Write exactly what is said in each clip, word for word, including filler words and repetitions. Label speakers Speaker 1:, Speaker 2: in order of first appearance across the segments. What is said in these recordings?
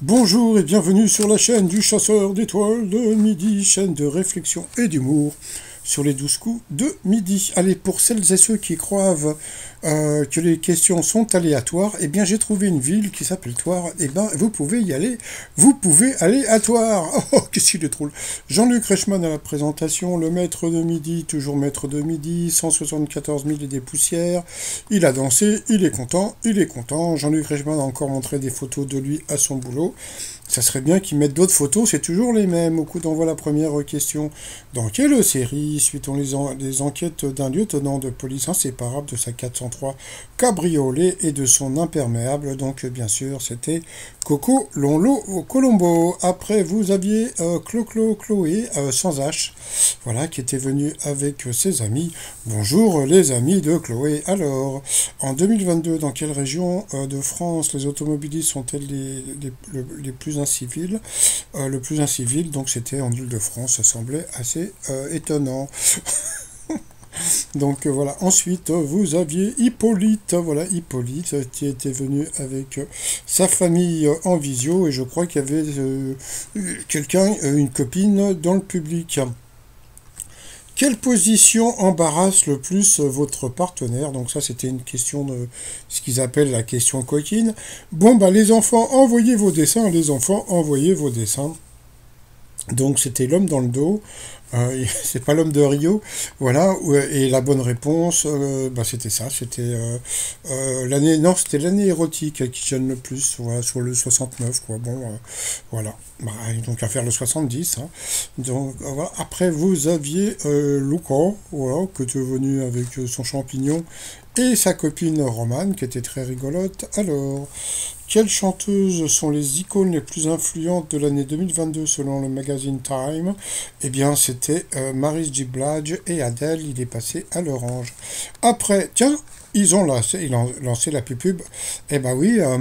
Speaker 1: Bonjour et bienvenue sur la chaîne du chasseur d'étoiles de midi, chaîne de réflexion et d'humour sur les douze coups de midi. Allez, pour celles et ceux qui croient euh, que les questions sont aléatoires, eh bien j'ai trouvé une ville qui s'appelle Toire, et eh ben vous pouvez y aller, vous pouvez aller à Toire. Oh, qu'est-ce qu'il est drôle. Jean-Luc Reichmann à la présentation, le maître de midi, toujours maître de midi, cent soixante-quatorze mille et des poussières, il a dansé, il est content, il est content. Jean-Luc Reichmann a encore montré des photos de lui à son boulot. Ça serait bien qu'ils mettent d'autres photos, c'est toujours les mêmes. Au coup d'envoi la première question. Dans quelle série suit-on les, en les enquêtes d'un lieutenant de police inséparable de sa quatre cent trois cabriolet et de son imperméable? Donc bien sûr, c'était Coco Lonlo Colombo. Après, vous aviez euh, Clo-Clo Chloé, euh, sans H, voilà, qui était venu avec ses amis. Bonjour les amis de Chloé. Alors, en deux mille vingt-deux, dans quelle région euh, de France les automobilistes sont-elles les, les, les, les plus incivils euh, Le plus incivil, donc c'était en Île-de-France, ça semblait assez euh, étonnant. Donc euh, voilà, ensuite euh, vous aviez Hippolyte, voilà Hippolyte euh, qui était venu avec euh, sa famille euh, en visio et je crois qu'il y avait euh, quelqu'un, euh, une copine dans le public. Quelle position embarrasse le plus votre partenaire? Donc ça c'était une question de ce qu'ils appellent la question coquine. Bon bah les enfants, envoyez vos dessins, les enfants, envoyez vos dessins. Donc c'était l'homme dans le dos, euh, c'est pas l'homme de Rio, voilà, et la bonne réponse, euh, bah c'était ça, c'était euh, euh, l'année, non, c'était l'année érotique qui gêne le plus, voilà, sur le soixante-neuf, quoi, bon, euh, voilà, bah, donc à faire le soixante-dix, hein. Donc voilà. Après vous aviez euh, Luca, voilà, qui était venu avec son champignon, et sa copine Romane, qui était très rigolote. Alors, quelles chanteuses sont les icônes les plus influentes de l'année deux mille vingt-deux selon le magazine Time? Eh bien, c'était euh, Mary J. Blige et Adele, il est passé à l'orange. Après, tiens, ils ont lancé, ils ont lancé la pub. Eh ben oui, euh,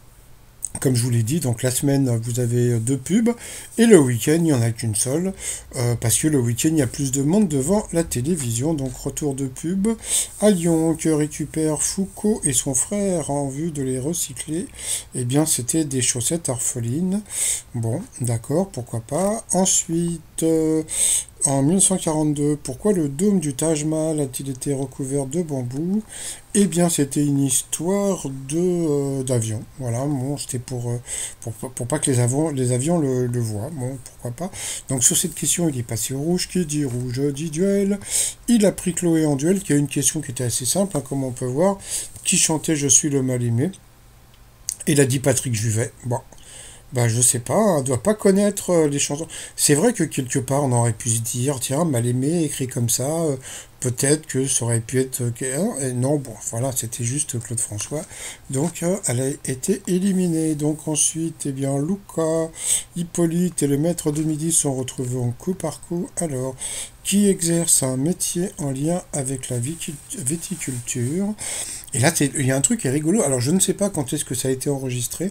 Speaker 1: comme je vous l'ai dit, donc la semaine, vous avez deux pubs, et le week-end, il n'y en a qu'une seule, euh, parce que le week-end, il y a plus de monde devant la télévision. Donc, retour de pub à Lyon, que récupère Foucault et son frère en vue de les recycler. Eh bien, c'était des chaussettes orphelines. Bon, d'accord, pourquoi pas. Ensuite, euh, en mille neuf cent quarante-deux, pourquoi le dôme du Taj Mahal a-t-il été recouvert de bambou? Eh bien, c'était une histoire de euh, d'avion. Voilà, bon, c'était pour, euh, pour, pour pas que les avions, les avions le, le voient. Bon, pourquoi pas. Donc, sur cette question, il est passé au rouge. Qui dit rouge dit duel. Il a pris Chloé en duel, qui a une question qui était assez simple, hein, comme on peut voir. Qui chantait Je suis le mal-aimé? Il a dit Patrick Juvet. Bon. Bah, je sais pas, on doit pas connaître euh, les chansons. C'est vrai que quelque part, on aurait pu se dire, tiens, mal aimé, écrit comme ça, euh, peut-être que ça aurait pu être... euh, hein, et non, bon, voilà, c'était juste Claude François. Donc, euh, elle a été éliminée. Donc, ensuite, eh bien, Luca, Hippolyte et le maître de midi sont retrouvés en coup par coup. Alors, qui exerce un métier en lien avec la viticulture? Et là, il y a un truc qui est rigolo. Alors, je ne sais pas quand est-ce que ça a été enregistré,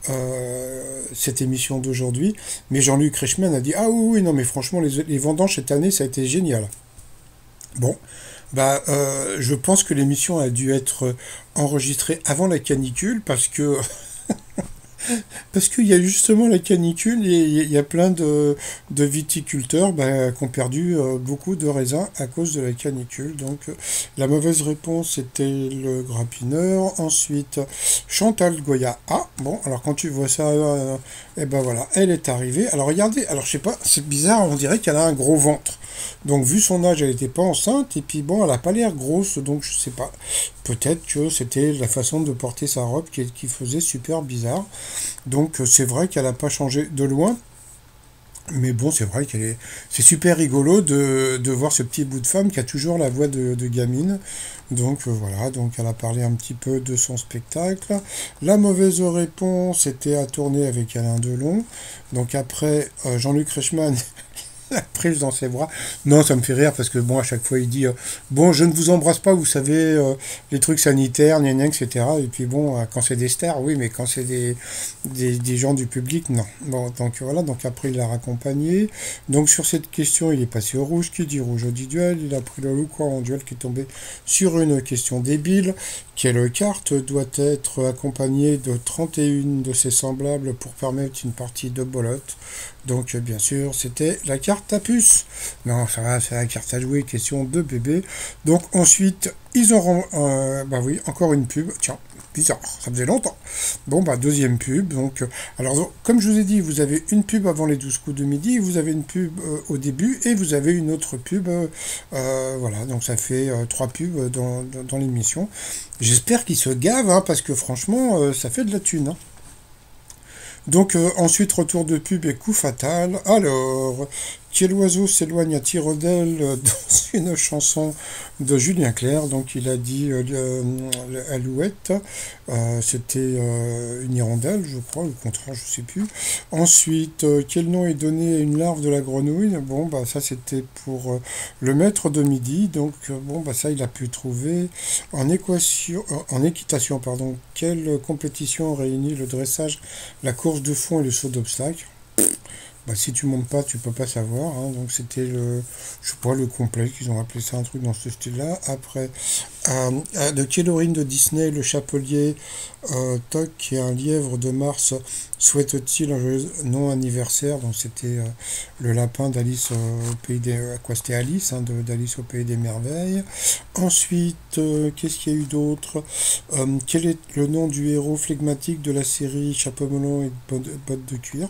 Speaker 1: euh, cette émission d'aujourd'hui, mais Jean-Luc Reichmann a dit « Ah oui, oui, non, mais franchement, les, les vendanges cette année, ça a été génial. » Bon, bah, euh, je pense que l'émission a dû être enregistrée avant la canicule, parce que... Parce qu'il y a justement la canicule et il y a plein de, de viticulteurs bah, qui ont perdu euh, beaucoup de raisins à cause de la canicule. Donc euh, la mauvaise réponse c'était le grappineur. Ensuite, Chantal Goya. Ah, bon, alors quand tu vois ça, euh, eh ben voilà, elle est arrivée. Alors regardez, alors je sais pas, c'est bizarre, on dirait qu'elle a un gros ventre. Donc vu son âge, elle n'était pas enceinte, et puis bon, elle n'a pas l'air grosse, donc je sais pas. Peut-être que c'était la façon de porter sa robe qui, qui faisait super bizarre. Donc c'est vrai qu'elle n'a pas changé de loin. Mais bon, c'est vrai qu'elle est, c'est super rigolo de, de voir ce petit bout de femme qui a toujours la voix de, de gamine. Donc euh, voilà, donc elle a parlé un petit peu de son spectacle. La mauvaise réponse était à tourner avec Alain Delon. Donc après, euh, Jean-Luc Reichmann prise dans ses bras. Non, ça me fait rire parce que bon, à chaque fois il dit euh, bon, je ne vous embrasse pas, vous savez, euh, les trucs sanitaires, gna gna, et cetera. Et puis bon, euh, quand c'est des stars, oui, mais quand c'est des, des, des gens du public, non. Bon, donc voilà, donc après il l'a raccompagné. Donc sur cette question, il est passé au rouge, qui dit rouge dit duel. Il a pris le loup quoi en duel qui est tombé sur une question débile. Quelle carte doit être accompagnée de trente et un de ses semblables pour permettre une partie de bolotte? Donc, bien sûr, c'était la carte à puce. Non, ça va, c'est la carte à jouer, question de bébé. Donc, ensuite, ils auront, euh, bah oui, encore une pub. Tiens, bizarre, ça faisait longtemps. Bon, bah, deuxième pub. Donc, euh, alors, comme je vous ai dit, vous avez une pub avant les douze coups de midi, vous avez une pub euh, au début, et vous avez une autre pub. Euh, euh, voilà, donc ça fait euh, trois pubs dans, dans, dans l'émission. J'espère qu'ils se gavent, hein, parce que franchement, euh, ça fait de la thune, hein. Donc euh, ensuite, retour de pub et coup fatal. Alors, quel oiseau s'éloigne à tire d'aile euh, dans une chanson de Julien Clerc? Donc il a dit euh, euh, Alouette, euh, c'était euh, une hirondelle, je crois, ou le contraire, je sais plus. Ensuite, euh, quel nom est donné à une larve de la grenouille? Bon, bah ça c'était pour euh, le maître de midi. Donc euh, bon, bah ça il a pu trouver. En équation, euh, en équitation, pardon, quelle compétition réunit le dressage, la course de fond et le saut d'obstacle? Bah, si tu montes pas, tu peux pas savoir, hein. Donc c'était le, je sais pas, le complet, qu'ils ont appelé ça un truc dans ce style-là. Après, euh, euh, de quelle origine de Disney le chapelier euh, Toc, qui est un lièvre de Mars, souhaite-t-il un joyeux non-anniversaire? Donc c'était euh, le lapin d'Alice euh, au pays des, euh, quoi, c'était Alice, hein, de- d'Alice au pays des merveilles. Ensuite, euh, qu'est-ce qu'il y a eu d'autre? Euh, quel est le nom du héros flegmatique de la série Chapeau melon et bottes bottes de cuir?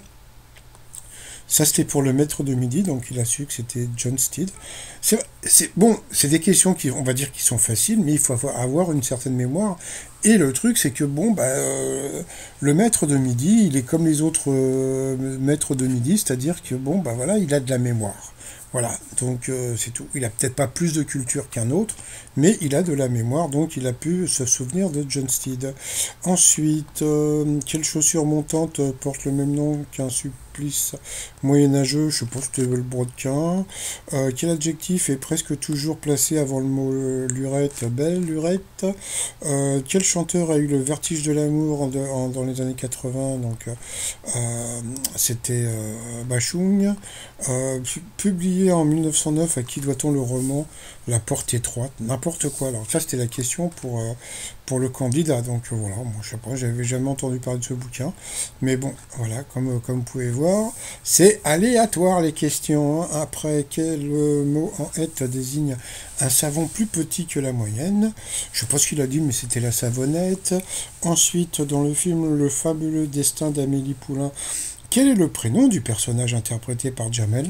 Speaker 1: Ça, c'était pour le maître de midi, donc il a su que c'était John Steed. C'est c'est- bon, c'est des questions qui, on va dire, qui sont faciles, mais il faut avoir, avoir une certaine mémoire. Et le truc, c'est que bon, bah, euh, le maître de midi, il est comme les autres euh, maîtres de midi, c'est-à-dire que bon, bah voilà, il a de la mémoire. Voilà, donc euh, c'est tout. Il a peut-être pas plus de culture qu'un autre, mais il a de la mémoire, donc il a pu se souvenir de John Steed. Ensuite, euh, quelle chaussure montante porte le même nom qu'un supplice moyenâgeux? Je suppose que c'était le brodequin. Euh, quel adjectif est presque toujours placé avant le mot euh, lurette? Belle lurette. Euh, quel chanteur a eu le vertige de l'amour en de- en- dans les années quatre-vingts? Donc, euh, euh, c'était euh, Bachung. Euh, pu- publié en mille neuf cent neuf, à qui doit-on le roman La porte étroite? N'importe quoi. Alors ça, c'était la question pour, euh, pour le candidat. Donc euh, voilà, moi je sais pas, j'avais jamais entendu parler de ce bouquin. Mais bon, voilà, comme, euh, comme vous pouvez voir, c'est aléatoire les questions, hein. Après, quel euh, mot en être désigne un savon plus petit que la moyenne? Je sais pas ce qu'il a dit, mais c'était la savonnette. Ensuite, dans le film Le fabuleux destin d'Amélie Poulain, quel est le prénom du personnage interprété par Jamel?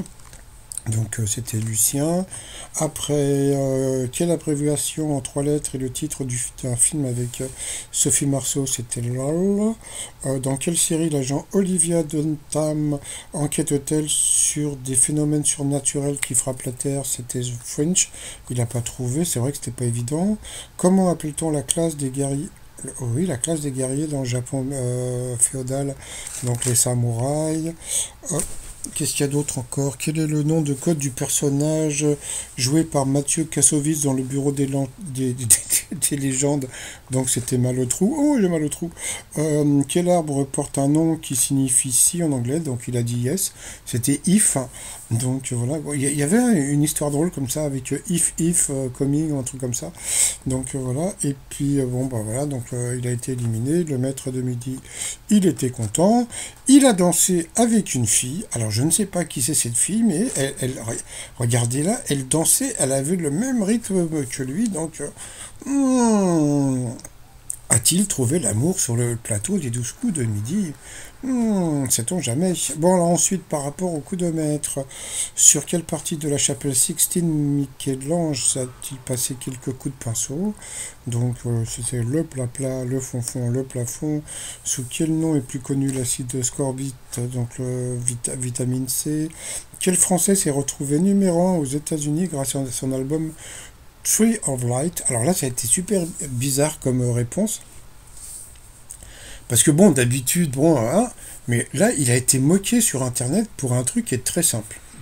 Speaker 1: Donc euh, c'était Lucien. Après, euh, quelle abréviation en trois lettres est le titre du- d'un film avec euh, Sophie Marceau? C'était LOL. Euh, dans quelle série l'agent Olivia Dunham enquête-t-elle sur des phénomènes surnaturels qui frappent la Terre? C'était The Fringe. Il n'a pas trouvé, c'est vrai que c'était pas évident. Comment appelle-t-on la classe des guerriers? Oh oui, la classe des guerriers dans le Japon euh, féodal, donc les samouraïs. Euh, Qu'est-ce qu'il y a d'autre encore? Quel est le nom de code du personnage joué par Mathieu Kassovitz dans le bureau des, lan- des, des- des- des légendes? Donc c'était mal au trou. Oh, j'ai mal au trou. Euh, quel arbre porte un nom qui signifie si en anglais? Donc il a dit yes. C'était if. Donc voilà. Bon, il y, il y avait une histoire drôle comme ça avec euh, if, if, euh, coming, un truc comme ça. Donc euh, voilà. Et puis euh, bon, bah voilà. Donc euh, il a été éliminé. Le maître de midi, il était content. Il a dansé avec une fille. Alors, je ne sais pas qui c'est cette fille, mais elle, elle- regardez-la, elle dansait, elle avait le même rythme que lui. Donc, euh, hmm, a-t-il trouvé l'amour sur le plateau des douze coups de midi? Hmm, sait-on jamais. Bon, alors ensuite, par rapport au coup de maître, sur quelle partie de la chapelle Sixtine Michel-Ange a-t-il passé quelques coups de pinceau? Donc, euh, c'était le plat-plat, le fond-fond, le plafond. Sous quel nom est plus connu l'acide scorbite, donc le vita- vitamine C? Quel français s'est retrouvé numéro un aux États-Unis grâce à son album Tree of Light? Alors là, ça a été super bizarre comme euh, réponse. Parce que bon, d'habitude, bon, hein, mais là, il a été moqué sur Internet pour un truc qui est très simple.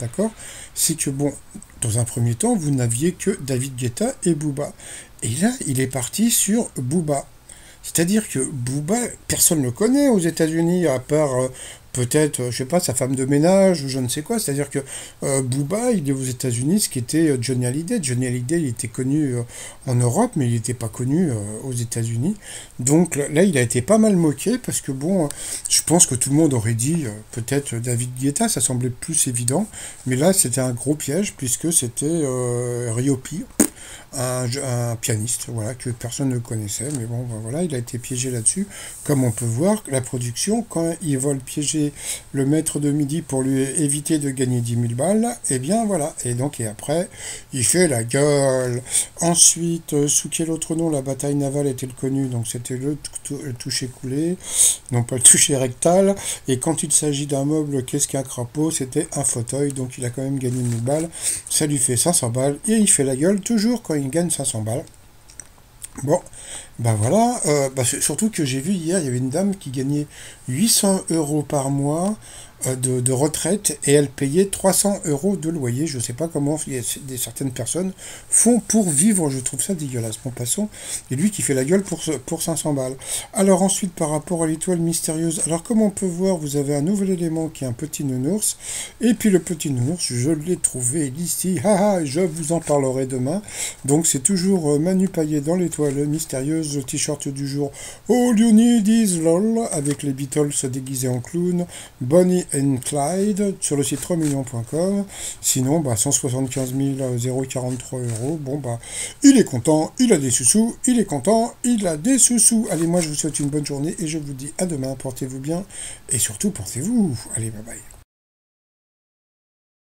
Speaker 1: d'accord? C'est que, bon, dans un premier temps, vous n'aviez que David Guetta et Booba. Et là, il est parti sur Booba. C'est-à-dire que Booba, personne ne le connaît aux États-Unis, à part euh, peut-être, euh, je sais pas, sa femme de ménage ou je ne sais quoi. C'est-à-dire que euh, Booba, il est aux États-Unis, ce qui était euh, Johnny Hallyday. Johnny Hallyday, il était connu euh, en Europe, mais il n'était pas connu euh, aux États-Unis. Donc là, il a été pas mal moqué parce que bon, euh, je pense que tout le monde aurait dit euh, peut-être David Guetta, ça semblait plus évident. Mais là, c'était un gros piège puisque c'était euh, Ryopi. Un, un pianiste, voilà, que personne ne connaissait, mais bon, ben voilà, il a été piégé là-dessus. Comme on peut voir, la production, quand ils veulent piéger le maître de midi pour lui éviter de gagner dix mille balles, et eh bien voilà. Et donc, et après, il fait la gueule. Ensuite, euh, sous quel autre nom la bataille navale est-elle connue? Donc, c'était le, le toucher coulé, non pas le toucher rectal. Et quand il s'agit d'un meuble, qu'est-ce qu'un crapaud? C'était un fauteuil, donc il a quand même gagné mille balles. Ça lui fait cinq cents balles, et il fait la gueule toujours quand il gagne cinq cents balles. Bon, ben voilà, euh, bah surtout que j'ai vu hier, il y avait une dame qui gagnait huit cents euros par mois euh, de, de retraite et elle payait trois cents euros de loyer. Je ne sais pas comment il y a des, certaines personnes font pour vivre, je trouve ça dégueulasse. Bon, passons, et lui qui fait la gueule pour, pour cinq cents balles. Alors ensuite, par rapport à l'étoile mystérieuse, alors comme on peut voir, vous avez un nouvel élément qui est un petit nounours, et puis le petit nounours, je l'ai trouvé ici, haha, je vous en parlerai demain. Donc c'est toujours euh, Manu Payet dans l'étoile mystérieuse, le t-shirt du jour, All You Need Is LOL, avec les Beatles déguisés en clown, Bonnie and Clyde, sur le site trois millions point com. Sinon, bah, cent soixante-quinze mille quarante-trois euros. Bon, bah, il est content, il a des sous-sous, il est content, il a des sous-sous. Allez, moi, je vous souhaite une bonne journée et je vous dis à demain. Portez-vous bien et surtout, portez-vous. Allez, bye bye.